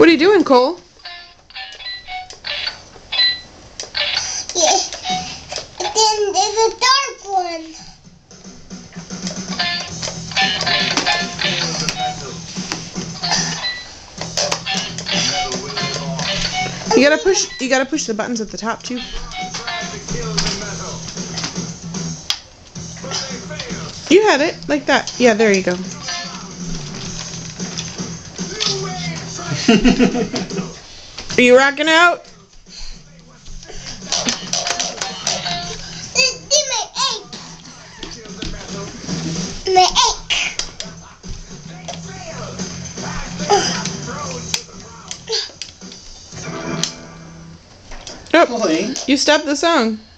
What are you doing, Cole? Yeah. Then there's a dark one. You gotta push the buttons at the top too. You had it like that. Yeah, there you go. Are you rocking out? My ache. Oh, you stopped the song.